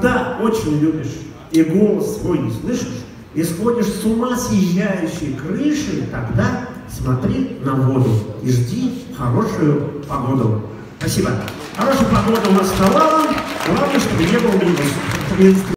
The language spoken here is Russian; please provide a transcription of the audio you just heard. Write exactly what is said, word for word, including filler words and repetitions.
Когда очень любишь и голос свой не слышишь, и сходишь с ума съезжающей крыши, тогда смотри на воду и жди хорошую погоду. Спасибо. Хорошая погода у нас стала. Главное, чтобы не было минус.